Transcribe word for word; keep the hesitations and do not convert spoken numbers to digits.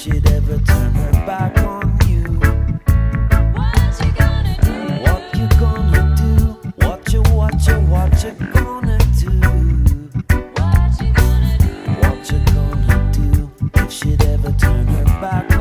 she'd ever turn her back on you. What you gonna do? What you gonna do? What you, what you, what you gonna do? What you gonna do? What you gonna do if she'd ever turn her back